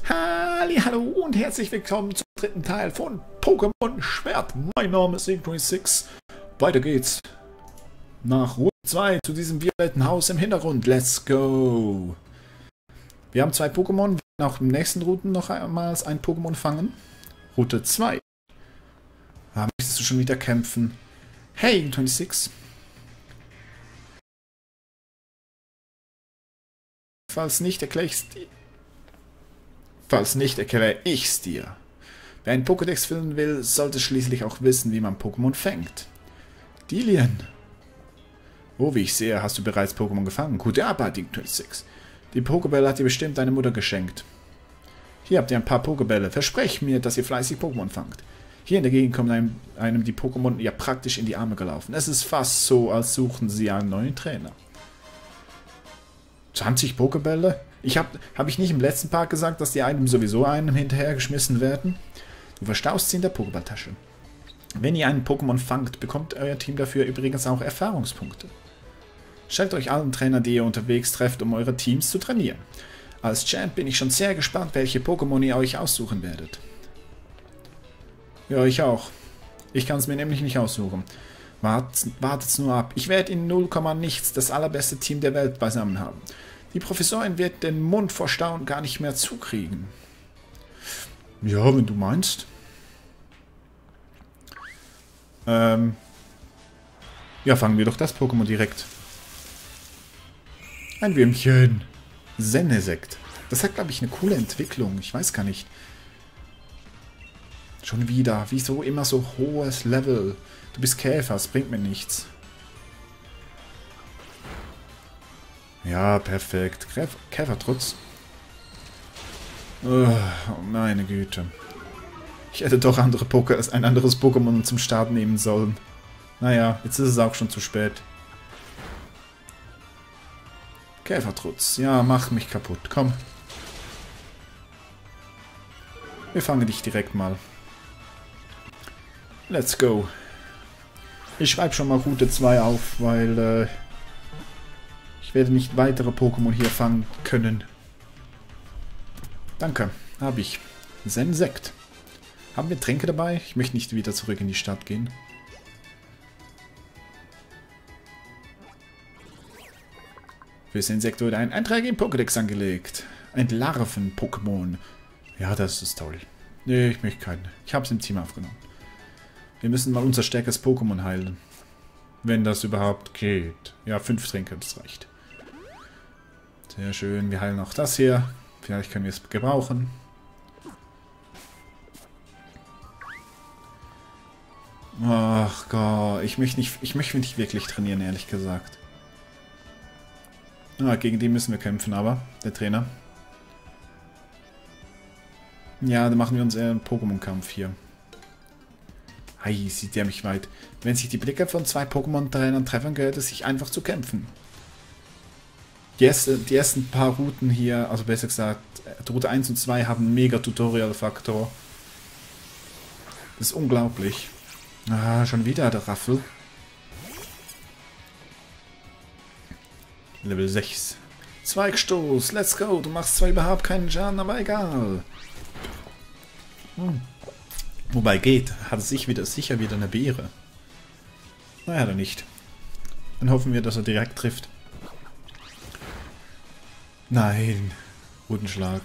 Hallo und herzlich willkommen zum dritten Teil von Pokémon Schwert. Mein Name ist Ink26. Weiter geht's nach Route 2 zu diesem violetten Haus im Hintergrund. Let's go! Wir haben 2 Pokémon. Wir werden auch im nächsten Routen noch einmal ein Pokémon fangen. Route 2. Da möchtest du schon wieder kämpfen. Hey, Ink26. Falls nicht, erkläre ich's dir. Wer einen Pokédex füllen will, sollte schließlich auch wissen, wie man Pokémon fängt. Dillian. Oh, wie ich sehe, hast du bereits Pokémon gefangen. Gute Arbeit, Ink26. Die Pokébälle hat dir bestimmt deine Mutter geschenkt. Hier habt ihr ein paar Pokébälle. Versprecht mir, dass ihr fleißig Pokémon fangt. Hier in der Gegend kommen einem die Pokémon ja praktisch in die Arme gelaufen. Es ist fast so, als suchen sie einen neuen Trainer. 20 Pokébälle? Hab ich nicht im letzten Part gesagt, dass die einem sowieso einem hinterhergeschmissen werden? Du verstaust sie in der Pokéballtasche. Wenn ihr einen Pokémon fangt, bekommt euer Team dafür übrigens auch Erfahrungspunkte. Stellt euch allen Trainer, die ihr unterwegs trefft, um eure Teams zu trainieren. Als Champ bin ich schon sehr gespannt, welche Pokémon ihr euch aussuchen werdet. Ja, ich auch. Ich kann es mir nämlich nicht aussuchen. Wartet's nur ab. Ich werde in 0, nichts das allerbeste Team der Welt beisammen haben. Die Professorin wird den Mund vor Staunen gar nicht mehr zukriegen. Ja, wenn du meinst. Ja, fangen wir doch das Pokémon direkt. Ein Würmchen. Senesekt. Das hat, glaube ich, eine coole Entwicklung. Ich weiß gar nicht. Schon wieder. Wieso immer so hohes Level? Du bist Käfer, es bringt mir nichts. Ja, perfekt. Käfertrutz. Oh, meine Güte. Ich hätte doch ein anderes Pokémon zum Start nehmen sollen. Naja, jetzt ist es auch schon zu spät. Käfertrutz. Ja, mach mich kaputt. Komm. Wir fangen dich direkt mal. Let's go. Ich schreibe schon mal Route 2 auf, weil ich werde nicht weitere Pokémon hier fangen können. Danke, habe ich. Sensekt. Haben wir Tränke dabei? Ich möchte nicht wieder zurück in die Stadt gehen. Für Sensekt wurde ein Eintrag in Pokédex angelegt. Ein Larven-Pokémon. Ja, das ist toll. Nee, ich möchte keinen. Ich habe es im Team aufgenommen. Wir müssen mal unser stärkeres Pokémon heilen. Wenn das überhaupt geht. Ja, 5 Tränke, das reicht. Sehr schön, wir heilen auch das hier. Vielleicht können wir es gebrauchen. Ach Gott, ich möchte nicht wirklich trainieren, ehrlich gesagt. Ah, gegen den müssen wir kämpfen, aber, der Trainer. Ja, dann machen wir uns eher einen Pokémon-Kampf hier. Ei, sieht der mich weit. Wenn sich die Blicke von 2 Pokémon-Trainern treffen, gehört es sich einfach zu kämpfen. Die ersten paar Routen hier, also besser gesagt, Route 1 und 2 haben einen Mega-Tutorial-Faktor. Das ist unglaublich. Ah, schon wieder der Raffel. Level 6. Zweigstoß, let's go. Du machst zwar überhaupt keinen Schaden, aber egal. Wobei geht, hat es sicher wieder eine Beere. Naja, dann nicht. Dann hoffen wir, dass er direkt trifft. Nein, guten Schlag.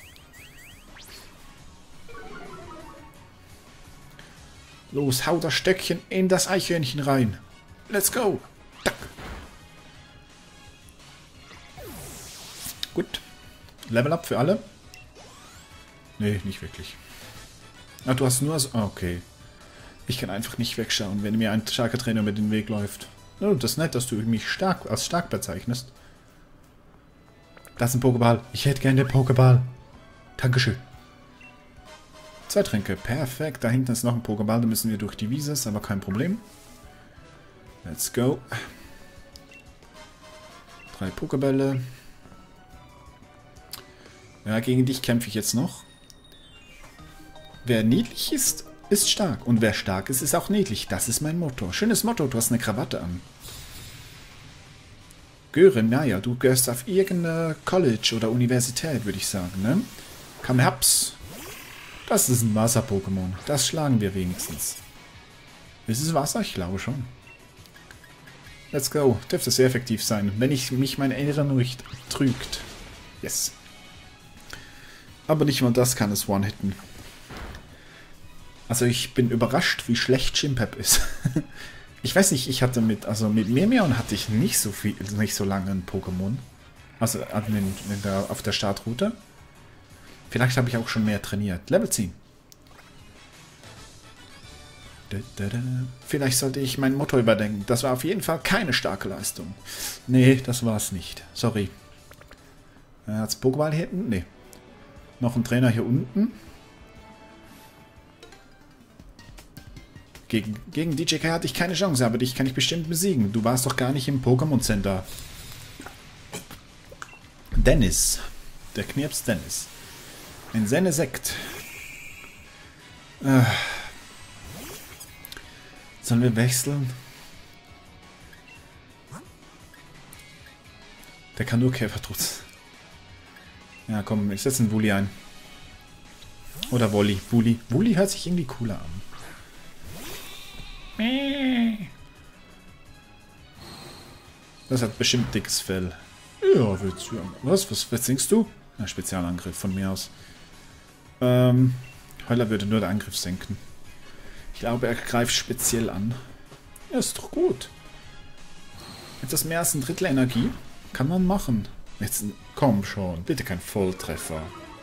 Los, hau das Stöckchen in das Eichhörnchen rein. Let's go. Tack. Gut. Level up für alle? Nee, nicht wirklich. Ah, du hast nur so... Okay. Ich kann einfach nicht wegschauen, wenn mir ein starker Trainer über den Weg läuft. Oh, das ist nett, dass du mich als stark bezeichnest. Das ist ein Pokéball. Ich hätte gerne den Pokéball. Dankeschön. 2 Tränke. Perfekt. Da hinten ist noch ein Pokéball. Da müssen wir durch die Wiese. Ist aber kein Problem. Let's go. 3 Pokébälle. Ja, gegen dich kämpfe ich jetzt noch. Wer niedlich ist, ist stark. Und wer stark ist, ist auch niedlich. Das ist mein Motto. Schönes Motto. Du hast eine Krawatte an. Gören, naja, du gehörst auf irgendeine College oder Universität, würde ich sagen, ne? Kamehaps. Das ist ein Wasser-Pokémon. Das schlagen wir wenigstens. Ist es Wasser? Ich glaube schon. Let's go. Dürfte sehr effektiv sein, wenn mich meine Erinnerung nicht trügt. Yes. Aber nicht mal das kann es one-hitten. Also ich bin überrascht, wie schlecht Chimpep ist. Ich weiß nicht, ich hatte mit Mimion hatte ich nicht so lange ein Pokémon. Also auf der Startroute. Vielleicht habe ich auch schon mehr trainiert. Level 10. Vielleicht sollte ich mein Motto überdenken. Das war auf jeden Fall keine starke Leistung. Nee, das war es nicht. Sorry. Hat's Pokéball hier hinten? Nee. Noch ein Trainer hier unten. Gegen DJK hatte ich keine Chance, aber dich kann ich bestimmt besiegen. Du warst doch gar nicht im Pokémon Center. Dennis. Der Knirps Dennis. Ein Senesekt. Sollen wir wechseln? Der kann nur Käfertrutz. Ja, komm, ich setze einen Wully ein. Oder Wolli. Wully. Wully hört sich irgendwie cooler an. Das hat bestimmt dickes Fell. Ja, willst du. Was singst du? Ja, Spezialangriff von mir aus. Heuler würde nur den Angriff senken. Ich glaube, er greift speziell an. Ja, ist doch gut. Etwas mehr als ein Drittel Energie kann man machen. Jetzt, komm schon, bitte kein Volltreffer.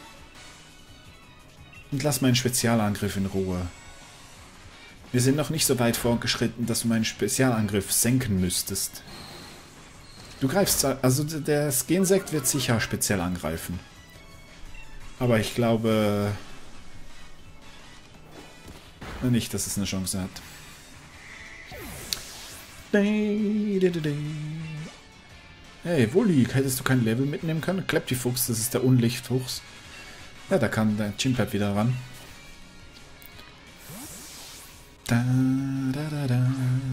Und lass meinen Spezialangriff in Ruhe. Wir sind noch nicht so weit fortgeschritten, dass du meinen Spezialangriff senken müsstest. Du greifst zwar, also der Skensekt wird sicher speziell angreifen. Aber ich glaube nicht, dass es eine Chance hat. Hey, Wully, hättest du kein Level mitnehmen können? Kleptifuchs, das ist der Unlichtfuchs. Ja, da kann der Chimpep wieder ran. Da, da, da, da.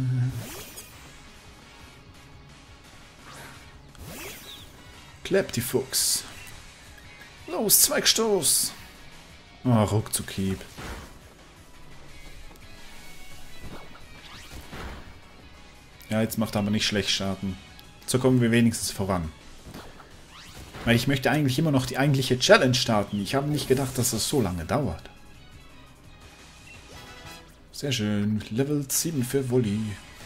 Kleptifuchs. Los, Zweigstoß. Oh, Ruckzuckhieb. Ja, jetzt macht er aber nicht schlecht Schaden. So kommen wir wenigstens voran. Weil ich möchte eigentlich immer noch die eigentliche Challenge starten. Ich habe nicht gedacht, dass das so lange dauert. Sehr schön. Level 7 für Wully.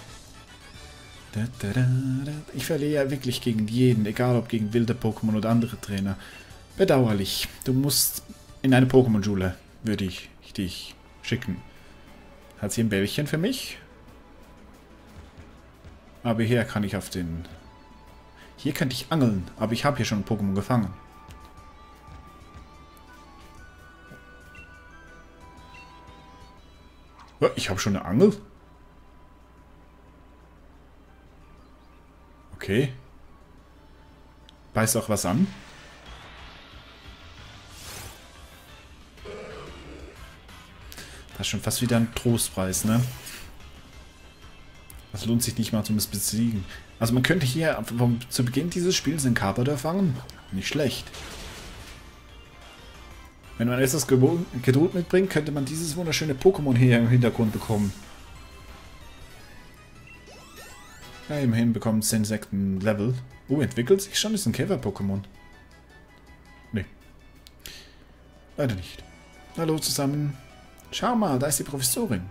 Ich verliere ja wirklich gegen jeden, egal ob gegen wilde Pokémon oder andere Trainer. Bedauerlich. Du musst in eine Pokémon-Schule, würde ich dich schicken. Hat sie ein Bällchen für mich? Aber hier kann ich auf den... Hier könnte ich angeln, aber ich habe hier schon ein Pokémon gefangen. Ich habe schon eine Angel? Okay. Beißt auch was an? Das ist schon fast wieder ein Trostpreis, ne? Das lohnt sich nicht mal zum Besiegen. Also man könnte hier zu Beginn dieses Spiels einen Carpador fangen. Nicht schlecht. Wenn man etwas Geduld mitbringt, könnte man dieses wunderschöne Pokémon hier im Hintergrund bekommen. Ja, immerhin bekommt es Insekten Level. Oh, entwickelt sich schon? Ist ein Käfer-Pokémon. Nee. Leider nicht. Hallo zusammen. Schau mal, da ist die Professorin.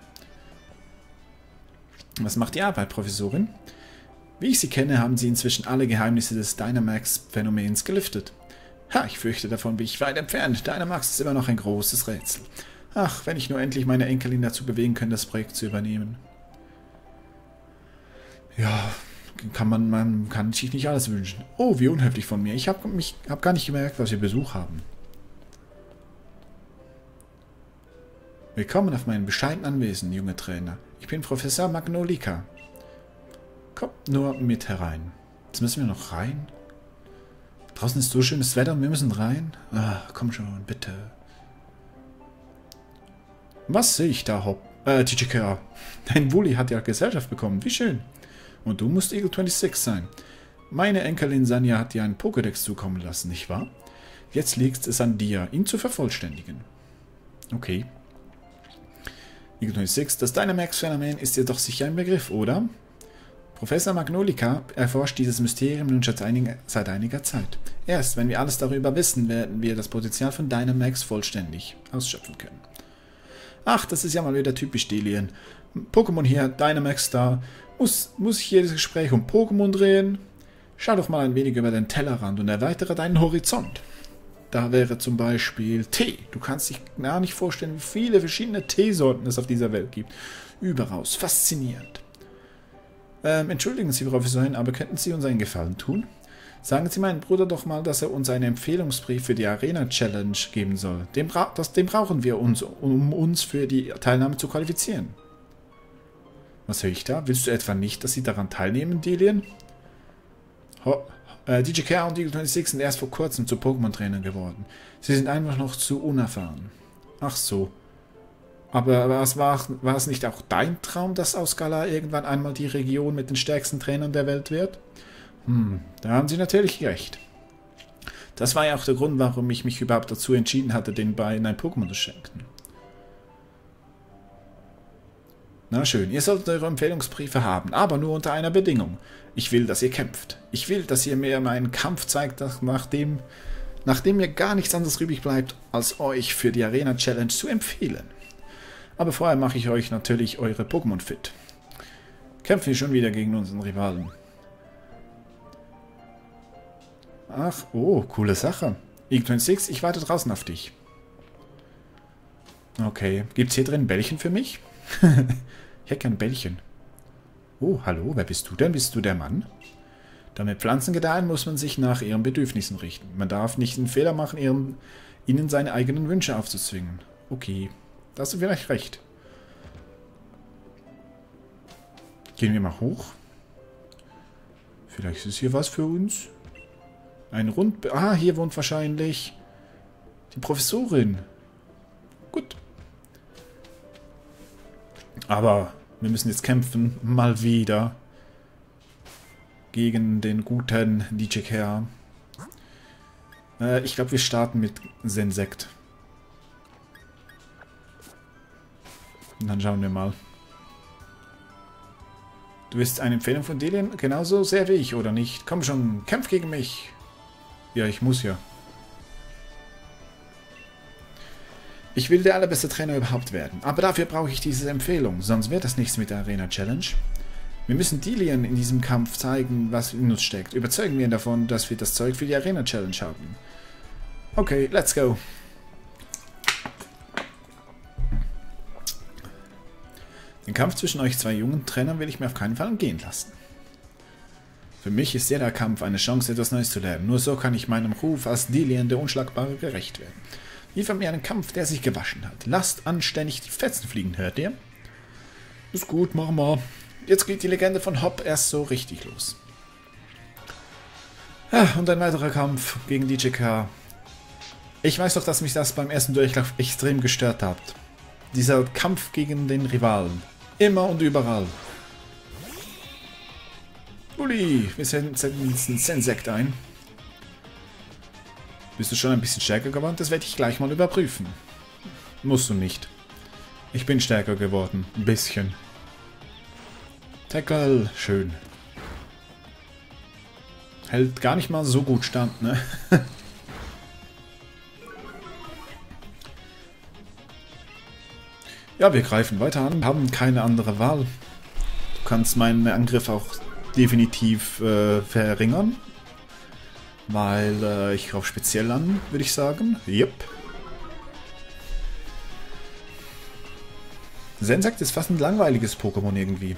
Was macht die Arbeit, Professorin? Wie ich Sie kenne, haben Sie inzwischen alle Geheimnisse des Dynamax-Phänomens gelüftet. Ha, ich fürchte, davon bin ich weit entfernt. Dynamax ist immer noch ein großes Rätsel. Ach, wenn ich nur endlich meine Enkelin dazu bewegen könnte, das Projekt zu übernehmen. Ja, man kann sich nicht alles wünschen. Oh, wie unhöflich von mir. Ich hab gar nicht gemerkt, dass wir Besuch haben. Willkommen auf meinem bescheidenen Anwesen, junge Trainer. Ich bin Professor Magnolika. Kommt nur mit herein. Jetzt müssen wir noch rein. Draußen ist so schönes Wetter und wir müssen rein. Ah, komm schon, bitte. Was sehe ich da, TGK? Dein Wully hat ja Gesellschaft bekommen. Wie schön. Und du musst Eagle 26 sein. Meine Enkelin Sanja hat dir einen Pokédex zukommen lassen, nicht wahr? Jetzt liegt es an dir, ihn zu vervollständigen. Okay. Eagle 26, das Dynamax-Phänomen ist dir doch sicher ein Begriff, oder? Professor Magnolica erforscht dieses Mysterium nun schon seit einiger Zeit. Erst wenn wir alles darüber wissen, werden wir das Potenzial von Dynamax vollständig ausschöpfen können. Ach, das ist ja mal wieder typisch Delien. Pokémon hier, Dynamax da. Muss sich jedes Gespräch um Pokémon drehen? Schau doch mal ein wenig über den Tellerrand und erweitere deinen Horizont. Da wäre zum Beispiel Tee. Du kannst dich gar nicht vorstellen, wie viele verschiedene Teesorten es auf dieser Welt gibt. Überaus faszinierend. Entschuldigen Sie, Professorin, aber könnten Sie uns einen Gefallen tun? Sagen Sie meinem Bruder doch mal, dass er uns einen Empfehlungsbrief für die Arena-Challenge geben soll. Den brauchen wir uns, um uns für die Teilnahme zu qualifizieren. Was höre ich da? Willst du etwa nicht, dass Sie daran teilnehmen, Delien? DJK und Eagle 26 sind erst vor kurzem zu Pokémon-Trainern geworden. Sie sind einfach noch zu unerfahren. Ach so. Aber war es nicht auch dein Traum, dass Ausgala irgendwann einmal die Region mit den stärksten Trainern der Welt wird? Da haben Sie natürlich recht. Das war ja auch der Grund, warum ich mich überhaupt dazu entschieden hatte, den beiden ein Pokémon zu schenken. Na schön, ihr solltet eure Empfehlungsbriefe haben, aber nur unter einer Bedingung. Ich will, dass ihr kämpft. Ich will, dass ihr mir meinen Kampf zeigt, nachdem mir gar nichts anderes übrig bleibt, als euch für die Arena-Challenge zu empfehlen. Aber vorher mache ich euch natürlich eure Pokémon fit. Kämpfen wir schon wieder gegen unseren Rivalen. Ach, oh, coole Sache. Eagle 26, ich warte draußen auf dich. Okay, gibt's hier drin Bällchen für mich? Ich hätte gern Bällchen. Oh, hallo, wer bist du denn? Bist du der Mann? Damit Pflanzen gedeihen, muss man sich nach ihren Bedürfnissen richten. Man darf nicht den Fehler machen, ihnen seine eigenen Wünsche aufzuzwingen. Okay, da hast du vielleicht recht. Gehen wir mal hoch. Vielleicht ist hier was für uns. Ah, hier wohnt wahrscheinlich die Professorin. Gut. Aber wir müssen jetzt kämpfen. Mal wieder. Gegen den guten DJK. Ich glaube, wir starten mit Sensekt. Und dann schauen wir mal. Du bist eine Empfehlung von Delien genauso sehr wie ich, oder nicht? Komm schon, kämpf gegen mich. Ja, ich muss ja. Ich will der allerbeste Trainer überhaupt werden. Aber dafür brauche ich diese Empfehlung. Sonst wird das nichts mit der Arena Challenge. Wir müssen Delien in diesem Kampf zeigen, was in uns steckt. Überzeugen wir ihn davon, dass wir das Zeug für die Arena Challenge haben. Okay, let's go. Den Kampf zwischen euch zwei jungen Trainern will ich mir auf keinen Fall entgehen lassen. Für mich ist jeder Kampf eine Chance, etwas Neues zu lernen. Nur so kann ich meinem Ruf als Delien der Unschlagbare gerecht werden. Liefert mir einen Kampf, der sich gewaschen hat. Lasst anständig die Fetzen fliegen, hört ihr? Ist gut, machen wir. Jetzt geht die Legende von Hop erst so richtig los. Ja, und ein weiterer Kampf gegen DJK. Ich weiß doch, dass mich das beim ersten Durchlauf extrem gestört hat. Dieser Kampf gegen den Rivalen. Immer und überall. Uli, wir setzen einen Sensekt ein. Bist du schon ein bisschen stärker geworden? Das werde ich gleich mal überprüfen. Musst du nicht. Ich bin stärker geworden. Ein bisschen. Tackle. Schön. Hält gar nicht mal so gut stand, ne? Ja, wir greifen weiter an. Haben keine andere Wahl. Du kannst meinen Angriff auch definitiv verringern. Weil ich greife speziell an, würde ich sagen. Yep. Sensekt ist fast ein langweiliges Pokémon irgendwie.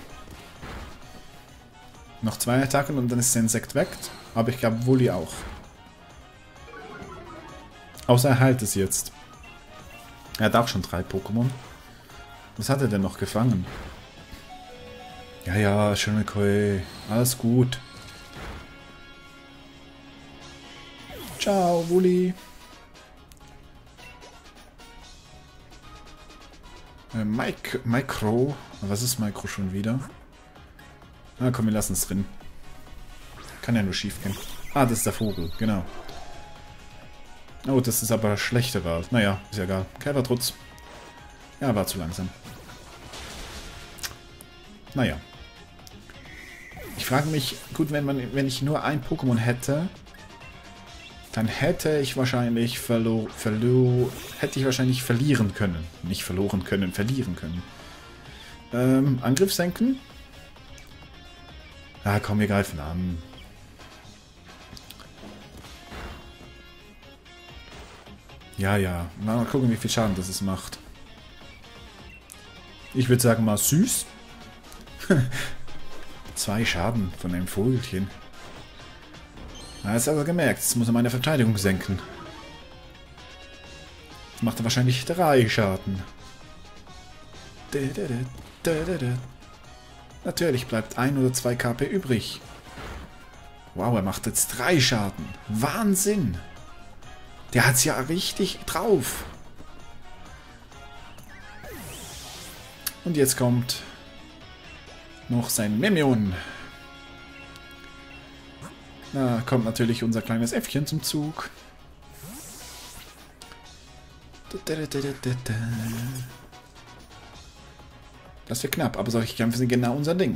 Noch 2 Attacken und dann ist Sensekt weg. Aber ich glaube, Wully auch. Außer er heilt es jetzt. Er hat auch schon 3 Pokémon. Was hat er denn noch gefangen? Ja, ja, schöne Koi. Alles gut. Ciao, Wully. Micro. Was ist Micro schon wieder? Na komm, wir lassen es drin. Kann ja nur schief gehen. Ah, das ist der Vogel, genau. Oh, das ist aber schlechte Wahl. Naja, ist ja egal. Kerbertrutz. Ja, war zu langsam. Naja. Ich frage mich, gut, wenn ich nur ein Pokémon hätte, dann hätte ich wahrscheinlich verlieren können. Nicht verloren können, verlieren können. Angriff senken? Ah, komm, wir greifen an. Ja, ja. Mal gucken, wie viel Schaden das macht. Ich würde sagen mal süß. 2 Schaden von einem Vogelchen. Na, jetzt hat er gemerkt. Jetzt muss er meine Verteidigung senken. Jetzt macht er wahrscheinlich 3 Schaden. Natürlich bleibt 1 oder 2 KP übrig. Wow, er macht jetzt 3 Schaden. Wahnsinn! Der hat's ja richtig drauf. Und jetzt kommt noch sein Memion. Da kommt natürlich unser kleines Äffchen zum Zug. Das wird knapp, aber solche Kämpfe sind genau unser Ding.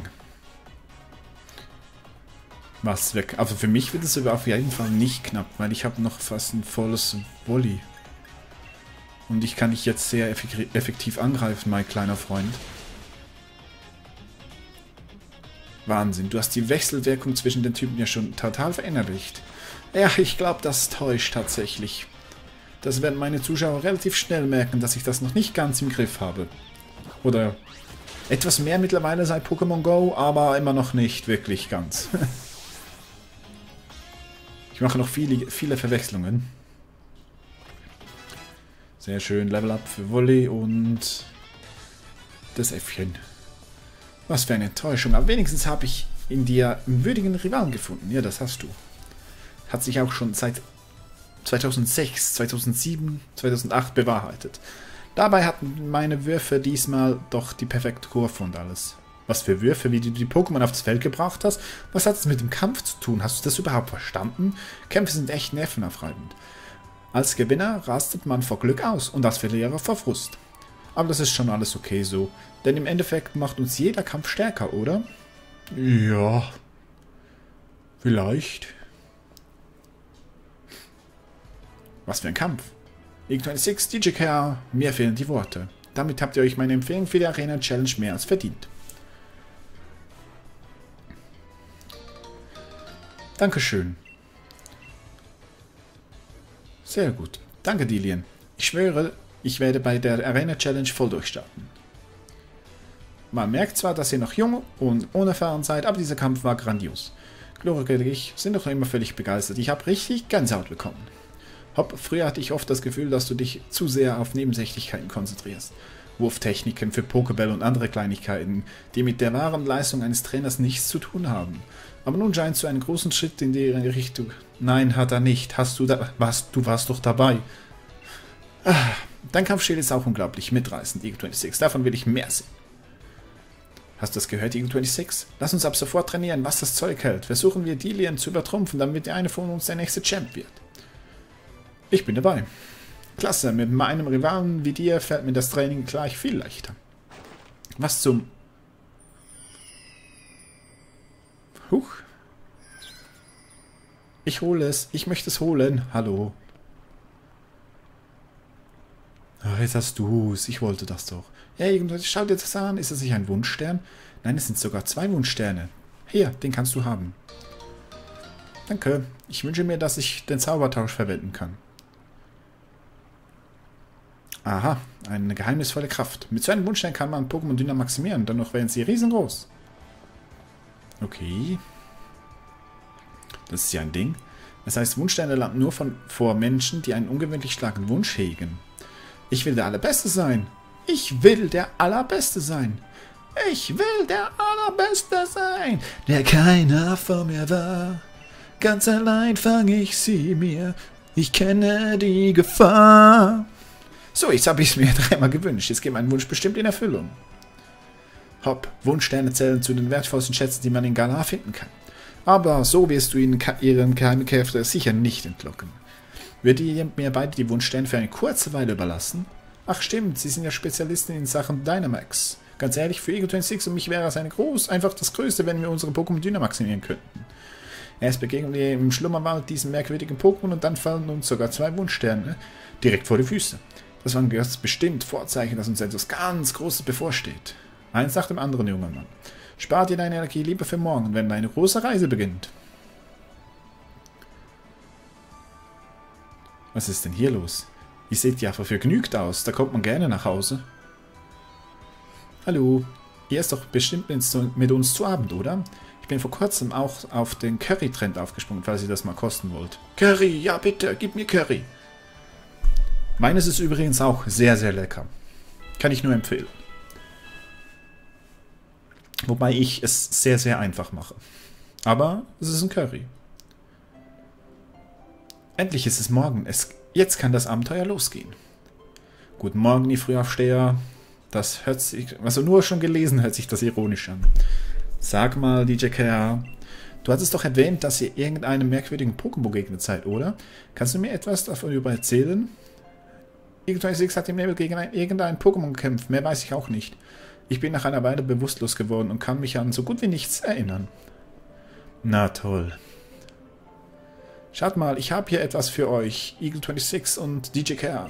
Was weg? Also für mich wird es auf jeden Fall nicht knapp, weil ich habe noch fast ein volles Volley. Und ich kann dich jetzt sehr effektiv angreifen, mein kleiner Freund. Wahnsinn, du hast die Wechselwirkung zwischen den Typen ja schon total verinnerlicht. Ja, ich glaube, das täuscht tatsächlich. Das werden meine Zuschauer relativ schnell merken, dass ich das noch nicht ganz im Griff habe. Oder etwas mehr mittlerweile seit Pokémon Go, aber immer noch nicht wirklich ganz. Ich mache noch viele Verwechslungen. Sehr schön, Level Up für Volley und das Äffchen. Was für eine Enttäuschung, aber wenigstens habe ich in dir einen würdigen Rivalen gefunden. Ja, das hast du. Hat sich auch schon seit 2006, 2007, 2008 bewahrheitet. Dabei hatten meine Würfe diesmal doch die perfekte Kurve und alles. Was für Würfe, wie du die Pokémon aufs Feld gebracht hast? Was hat es mit dem Kampf zu tun? Hast du das überhaupt verstanden? Kämpfe sind echt nervenaufreibend. Als Gewinner rastet man vor Glück aus und als Verlierer vor Frust. Aber das ist schon alles okay so. Denn im Endeffekt macht uns jeder Kampf stärker, oder? Ja. Vielleicht. Was für ein Kampf. League 26, DJK, mir fehlen die Worte. Damit habt ihr euch meine Empfehlung für die Arena Challenge mehr als verdient. Dankeschön. Sehr gut. Danke, Dillian. Ich schwöre, ich werde bei der Arena Challenge voll durchstarten. Man merkt zwar, dass ihr noch jung und unerfahren seid, aber dieser Kampf war grandios. Gloria und ich sind noch immer völlig begeistert. Ich habe richtig Gänsehaut bekommen. Hopp, früher hatte ich oft das Gefühl, dass du dich zu sehr auf Nebensächlichkeiten konzentrierst. Wurftechniken für Pokébälle und andere Kleinigkeiten, die mit der wahren Leistung eines Trainers nichts zu tun haben. Aber nun scheinst du einen großen Schritt in die Richtung. Nein, hat er nicht. Hast du da... Was? Du warst doch dabei. Dein Kampfstil ist auch unglaublich mitreißend, Eagle 26. Davon will ich mehr sehen. Hast du das gehört, Eagle 26? Lass uns ab sofort trainieren, was das Zeug hält. Versuchen wir Dillian zu übertrumpfen, damit der eine von uns der nächste Champ wird. Ich bin dabei. Klasse, mit meinem Rivalen wie dir fällt mir das Training gleich viel leichter. Was zum... Huch. Ich hole es. Ich möchte es holen. Hallo. Ach, jetzt hast du es. Ich wollte das doch. Hey, schau dir das an. Ist das nicht ein Wunschstern? Nein, es sind sogar 2 Wunschsterne. Hier, den kannst du haben. Danke. Ich wünsche mir, dass ich den Zaubertausch verwenden kann. Aha, eine geheimnisvolle Kraft. Mit so einem Wunschstern kann man Pokémon dünner maximieren, dennoch wären sie riesengroß. Okay. Das ist ja ein Ding. Das heißt, Wunschsterne landen nur vor Menschen, die einen ungewöhnlich starken Wunsch hegen. Ich will der Allerbeste sein. Ich will der Allerbeste sein. Ich will der Allerbeste sein, der keiner vor mir war. Ganz allein fange ich sie mir. Ich kenne die Gefahr. So, jetzt habe ich es mir 3-mal gewünscht. Jetzt geht mein Wunsch bestimmt in Erfüllung. Hopp, Wunschsterne zählen zu den wertvollsten Schätzen, die man in Galar finden kann. Aber so wirst du ihnen ihren geheimen Kräfte sicher nicht entlocken. Würdet ihr mir beide die Wunschsterne für eine kurze Weile überlassen? Ach stimmt, Sie sind ja Spezialistin in Sachen Dynamax. Ganz ehrlich, für Eagle 26 und mich wäre es einfach das Größte, wenn wir unsere Pokémon Dynamaximieren könnten. Erst begegnen wir im Schlummerwald diesen merkwürdigen Pokémon und dann fallen uns sogar 2 Wunschsterne direkt vor die Füße. Das waren ganz bestimmt Vorzeichen, dass uns etwas ganz Großes bevorsteht. Eins nach dem anderen, junger Mann. Spart dir deine Energie lieber für morgen, wenn deine große Reise beginnt. Was ist denn hier los? Ihr seht ja vergnügt aus, da kommt man gerne nach Hause. Hallo, ihr esst doch bestimmt mit uns zu Abend, oder? Ich bin vor kurzem auch auf den Curry-Trend aufgesprungen, falls ihr das mal kosten wollt. Curry, ja bitte, gib mir Curry. Meines ist übrigens auch sehr, sehr lecker. Kann ich nur empfehlen. Wobei ich es sehr, sehr einfach mache. Aber es ist ein Curry. Endlich ist es morgen. Jetzt kann das Abenteuer losgehen. Guten Morgen, ihr Frühaufsteher. Das hört sich, also nur schon gelesen hört sich das ironisch an. Sag mal, DJ KR, du hattest doch erwähnt, dass ihr irgendeinem merkwürdigen Pokémon begegnet seid, oder? Kannst du mir etwas davon erzählen? X hat im Nebel gegen irgendein Pokémon gekämpft, mehr weiß ich auch nicht. Ich bin nach einer Weile bewusstlos geworden und kann mich an so gut wie nichts erinnern. Na toll. Schaut mal, ich habe hier etwas für euch, Eagle 26 und DJ KR.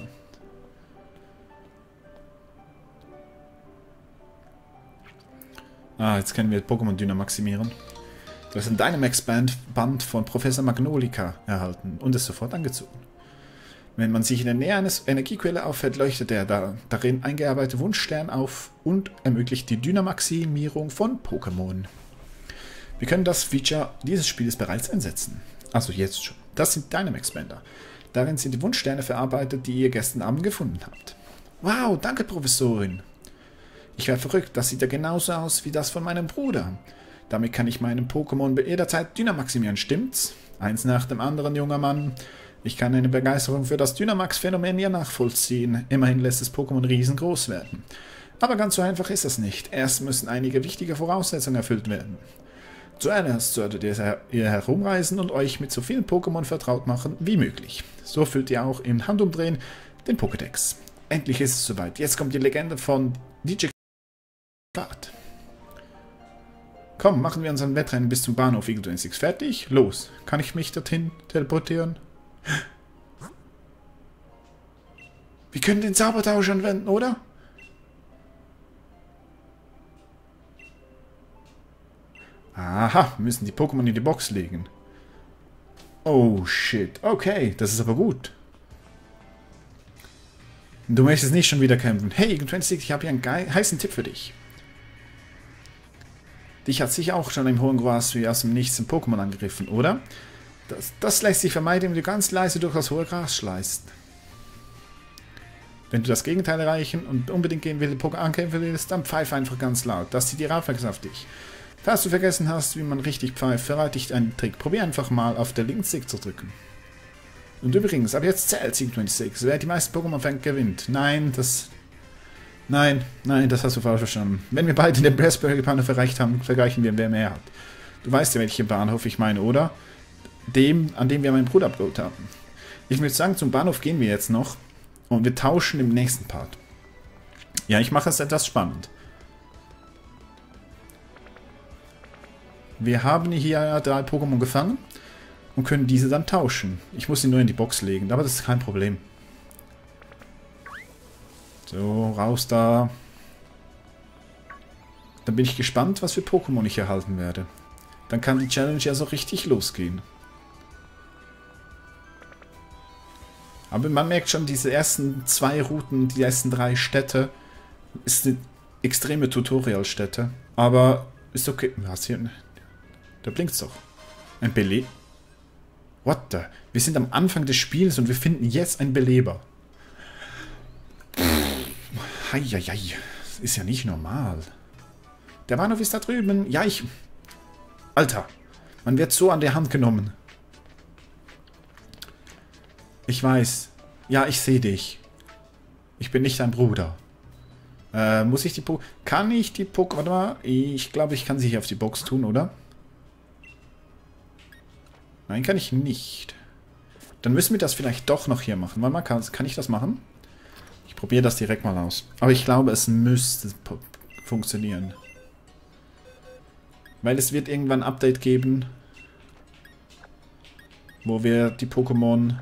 Ah, jetzt können wir Pokémon Dynamaximieren. Du hast ein Dynamax-Band von Professor Magnolica erhalten und es sofort angezogen. Wenn man sich in der Nähe einer Energiequelle auffällt, leuchtet der darin eingearbeitete Wunschstern auf und ermöglicht die Dynamaximierung von Pokémon. Wir können das Feature dieses Spiels bereits einsetzen. Also jetzt schon. Das sind Dynamax-Bänder. Darin sind die Wunschsterne verarbeitet, die ihr gestern Abend gefunden habt. Wow, danke Professorin. Ich wäre verrückt, das sieht ja genauso aus wie das von meinem Bruder. Damit kann ich meinem Pokémon jederzeit Dynamaximieren, stimmt's? Eins nach dem anderen, junger Mann. Ich kann eine Begeisterung für das Dynamax-Phänomen ja nachvollziehen. Immerhin lässt das Pokémon riesengroß werden. Aber ganz so einfach ist das nicht. Erst müssen einige wichtige Voraussetzungen erfüllt werden. Zuerst solltet ihr herumreisen und euch mit so vielen Pokémon vertraut machen wie möglich. So füllt ihr auch im Handumdrehen den Pokédex. Endlich ist es soweit. Jetzt kommt die Legende von DJ Bart. Komm, machen wir unseren Wettrennen bis zum Bahnhof Eagle 26 fertig. Los, kann ich mich dorthin teleportieren? Wir können den Zaubertausch anwenden, oder? Aha, wir müssen die Pokémon in die Box legen. Oh shit, okay, das ist aber gut. Du möchtest nicht schon wieder kämpfen. Hey, Eagle 26, ich habe hier einen heißen Tipp für dich. Dich hat sicher auch schon im hohen Gras wie aus dem Nichts ein Pokémon angegriffen, oder? Das lässt sich vermeiden, wenn du ganz leise durch das hohe Gras schleißt. Wenn du das Gegenteil erreichen und unbedingt gegen wilde Pokémon ankämpfen willst, dann pfeife einfach ganz laut. Das zieht die Aufmerksamkeit auf dich. Falls du vergessen hast, wie man richtig pfeift, verrate ich einen Trick. Probier einfach mal auf der linken Stick zu drücken. Und übrigens, ab jetzt zählt 26. Wer die meisten Pokémon fängt, gewinnt. Nein, das hast du falsch verstanden. Wenn wir beide den Raspberry Bahnhof erreicht haben, vergleichen wir, wer mehr hat. Du weißt ja, welchen Bahnhof ich meine, oder? An dem wir meinen Bruder abgeholt haben. Ich würde sagen, zum Bahnhof gehen wir jetzt noch und wir tauschen im nächsten Part. Ja, ich mache es etwas spannend. Wir haben hier 3 Pokémon gefangen und können diese dann tauschen. Ich muss sie nur in die Box legen, aber das ist kein Problem. So, raus da. Dann bin ich gespannt, was für Pokémon ich erhalten werde. Dann kann die Challenge ja so richtig losgehen. Aber man merkt schon, diese ersten 2 Routen, die ersten 3 Städte, ist eine extreme Tutorial-Städte. Aber ist okay. Was hier? Da blinkt's doch. Ein Beleber. What the? Wir sind am Anfang des Spiels und wir finden jetzt einen Beleber. Heieiei. Das ist ja nicht normal. Der Bahnhof ist da drüben. Ja, Alter. Man wird so an der Hand genommen. Ich weiß. Ja, ich sehe dich. Ich bin nicht dein Bruder. Muss ich die Kann ich die Warte mal. Ich glaube, ich kann sie hier auf die Box tun, oder? Nein, kann ich nicht. Dann müssen wir das vielleicht doch noch hier machen. Warte mal, kann ich das machen? Ich probiere das direkt mal aus. Aber ich glaube, es müsste funktionieren. Weil es wird irgendwann ein Update geben, wo wir die Pokémon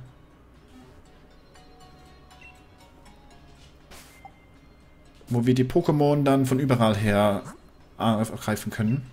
dann von überall her angreifen können.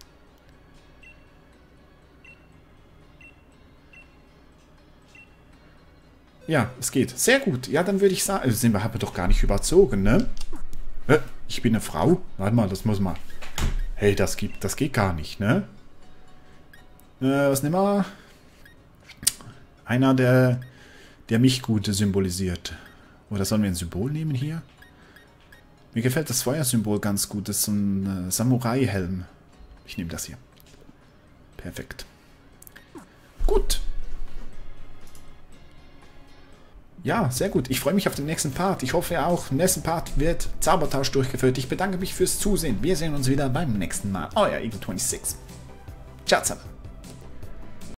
Ja, es geht. Sehr gut. Ja, dann würde ich sagen, haben wir doch gar nicht überzogen, ne? Ich bin eine Frau? Warte mal, das muss mal. Hey, das geht gar nicht, ne? Was nehmen wir? Einer, der mich gut symbolisiert. Oder sollen wir ein Symbol nehmen hier? Mir gefällt das Feuersymbol ganz gut. Das ist so ein Samurai-Helm. Ich nehme das hier. Perfekt. Gut. Ja, sehr gut. Ich freue mich auf den nächsten Part. Ich hoffe auch, im nächsten Part wird Zaubertausch durchgeführt. Ich bedanke mich fürs Zusehen. Wir sehen uns wieder beim nächsten Mal. Euer Eagle26. Ciao zusammen.